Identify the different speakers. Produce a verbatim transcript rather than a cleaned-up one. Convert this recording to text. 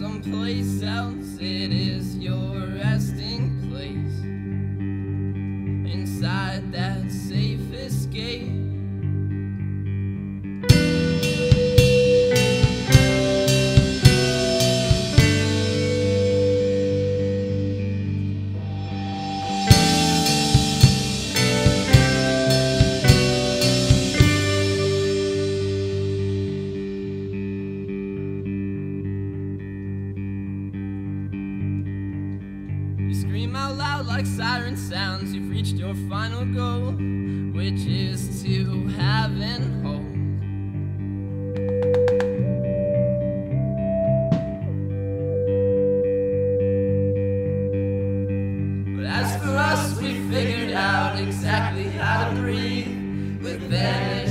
Speaker 1: someplace else. It is your resting place, inside that safe escape. You scream out loud like siren sounds. You've reached your final goal, which is to have and hold. But as for us, we figured out exactly how to breathe with Ben.